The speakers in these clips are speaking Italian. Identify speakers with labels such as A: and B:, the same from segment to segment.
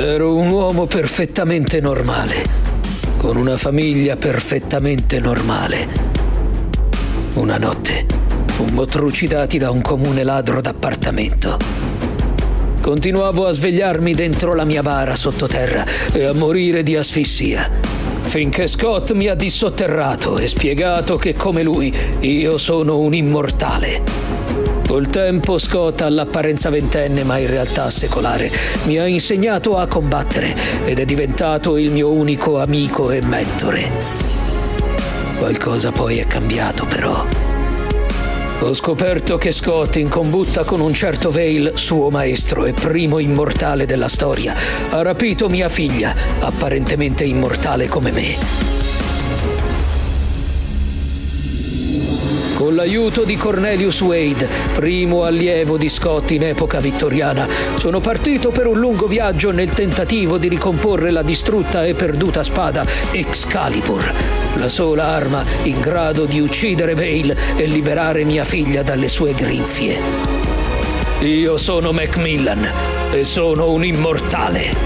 A: Ero un uomo perfettamente normale, con una famiglia perfettamente normale. Una notte fummo trucidati da un comune ladro d'appartamento. Continuavo a svegliarmi dentro la mia bara sottoterra e a morire di asfissia, finché Scott mi ha dissotterrato e spiegato che, come lui, io sono un immortale. Col tempo Scott, all'apparenza ventenne ma in realtà secolare, mi ha insegnato a combattere ed è diventato il mio unico amico e mentore. Qualcosa poi è cambiato, però. Ho scoperto che Scott, in combutta con un certo Vale, suo maestro e primo immortale della storia, ha rapito mia figlia, apparentemente immortale come me. Con l'aiuto di Cornelius Wade, primo allievo di Scott in epoca vittoriana, sono partito per un lungo viaggio nel tentativo di ricomporre la distrutta e perduta spada Excalibur, la sola arma in grado di uccidere Vale e liberare mia figlia dalle sue grinfie. Io sono Macmillan e sono un immortale.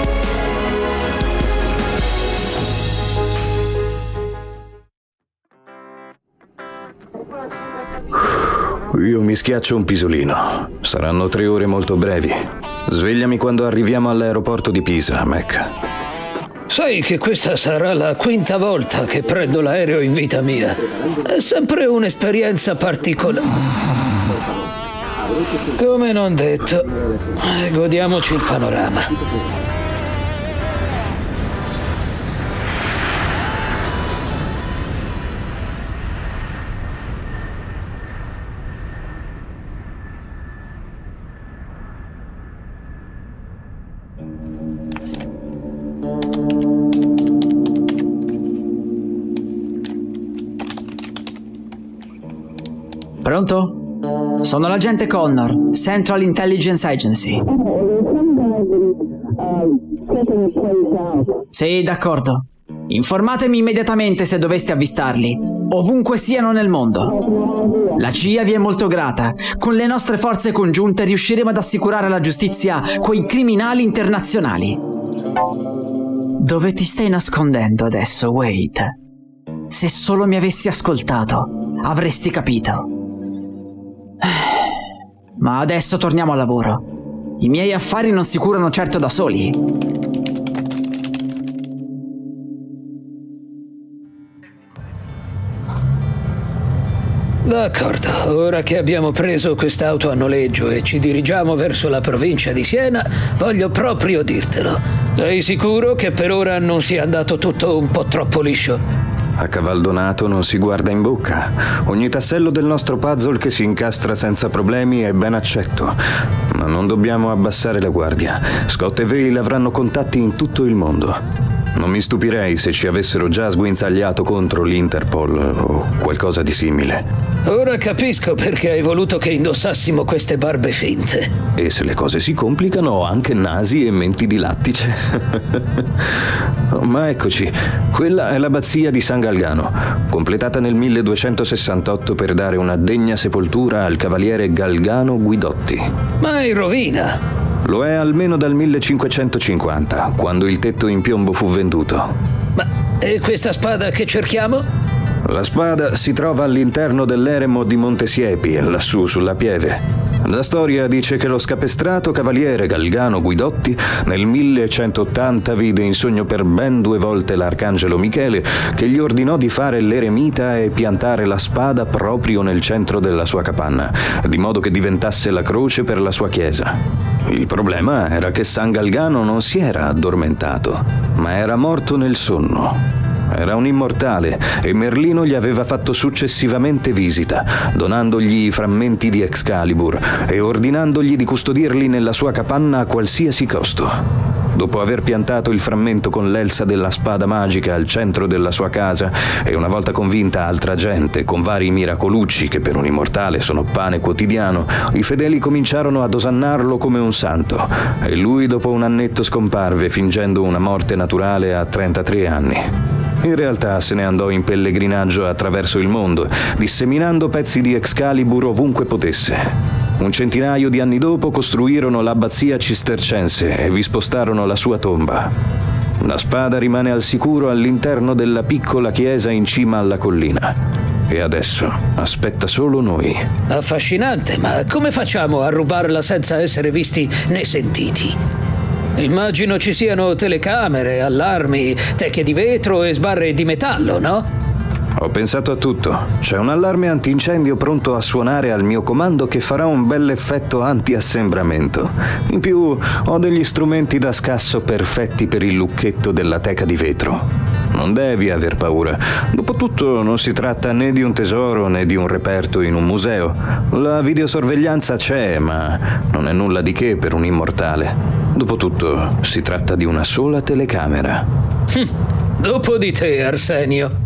B: Io mi schiaccio un pisolino. Saranno 3 ore molto brevi. Svegliami quando arriviamo all'aeroporto di Pisa, Mac.
A: Sai che questa sarà la 5ª volta che prendo l'aereo in vita mia. È sempre un'esperienza particolare. Come non detto, godiamoci il panorama.
C: Pronto? Sono l'agente Connor, Central Intelligence Agency. Sì, d'accordo. Informatemi immediatamente se doveste avvistarli, ovunque siano nel mondo. La CIA vi è molto grata. Con le nostre forze congiunte riusciremo ad assicurare alla giustizia quei criminali internazionali. Dove ti stai nascondendo adesso, Wade? Se solo mi avessi ascoltato, avresti capito. Ma adesso torniamo al lavoro. I miei affari non si curano certo da soli.
A: D'accordo, ora che abbiamo preso quest'auto a noleggio e ci dirigiamo verso la provincia di Siena, voglio proprio dirtelo. Sei sicuro che per ora non sia andato tutto un po' troppo liscio?
B: A cavaldonato non si guarda in bocca. Ogni tassello del nostro puzzle che si incastra senza problemi è ben accetto. Ma non dobbiamo abbassare la guardia. Scott e Vale avranno contatti in tutto il mondo. Non mi stupirei se ci avessero già sguinzagliato contro l'Interpol o qualcosa di simile.
A: Ora capisco perché hai voluto che indossassimo queste barbe finte.
B: E se le cose si complicano, ho anche nasi e menti di lattice. Ma eccoci, quella è l'abbazia di San Galgano, completata nel 1268 per dare una degna sepoltura al cavaliere Galgano Guidotti.
A: Ma è in rovina!
B: Lo è almeno dal 1550, quando il tetto in piombo fu venduto.
A: Ma e questa spada che cerchiamo?
B: La spada si trova all'interno dell'eremo di Montesiepi, lassù sulla pieve. La storia dice che lo scapestrato cavaliere Galgano Guidotti nel 1180 vide in sogno per ben 2 volte l'arcangelo Michele, che gli ordinò di fare l'eremita e piantare la spada proprio nel centro della sua capanna, di modo che diventasse la croce per la sua chiesa. Il problema era che San Galgano non si era addormentato, ma era morto nel sonno. Era un immortale e Merlino gli aveva fatto successivamente visita, donandogli i frammenti di Excalibur e ordinandogli di custodirli nella sua capanna a qualsiasi costo. Dopo aver piantato il frammento con l'elsa della spada magica al centro della sua casa e una volta convinta altra gente con vari miracolucci che per un immortale sono pane quotidiano, i fedeli cominciarono ad osannarlo come un santo e lui dopo un annetto scomparve fingendo una morte naturale a 33 anni. In realtà se ne andò in pellegrinaggio attraverso il mondo, disseminando pezzi di Excalibur ovunque potesse. Un centinaio di anni dopo costruirono l'abbazia cistercense e vi spostarono la sua tomba. La spada rimane al sicuro all'interno della piccola chiesa in cima alla collina. E adesso aspetta solo noi.
A: Affascinante, ma come facciamo a rubarla senza essere visti né sentiti? Immagino ci siano telecamere, allarmi, teche di vetro e sbarre di metallo, no?
B: Ho pensato a tutto. C'è un allarme antincendio pronto a suonare al mio comando che farà un bell'effetto anti-assembramento. In più, ho degli strumenti da scasso perfetti per il lucchetto della teca di vetro. Non devi aver paura. Dopotutto non si tratta né di un tesoro né di un reperto in un museo. La videosorveglianza c'è, ma non è nulla di che per un immortale. Dopotutto si tratta di una sola telecamera.
A: Dopo di te, Arsenio.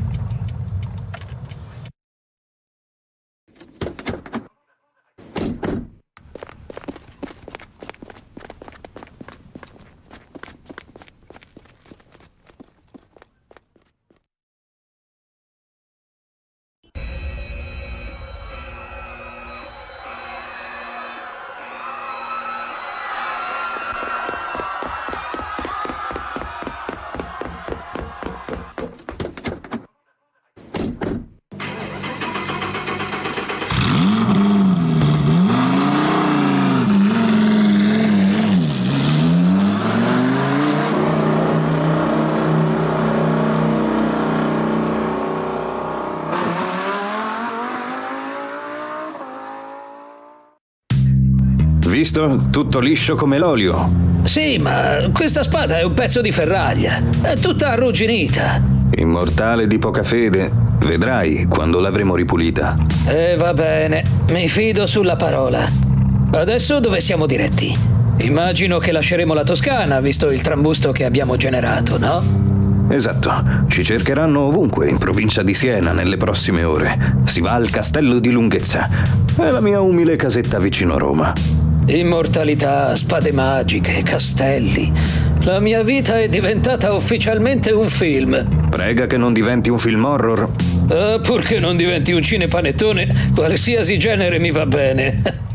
B: Visto? Tutto liscio come l'olio.
A: Sì, ma questa spada è un pezzo di ferraglia. È tutta arrugginita.
B: Immortale di poca fede. Vedrai quando l'avremo ripulita.
A: Va bene, mi fido sulla parola. Adesso dove siamo diretti? Immagino che lasceremo la Toscana, visto il trambusto che abbiamo generato, no?
B: Esatto. Ci cercheranno ovunque, in provincia di Siena, nelle prossime ore. Si va al Castello di Lunghezza. È la mia umile casetta vicino Roma.
A: Immortalità, spade magiche, castelli. La mia vita è diventata ufficialmente un film.
B: Prega che non diventi un film horror.
A: Purché non diventi un cinepanettone, qualsiasi genere mi va bene.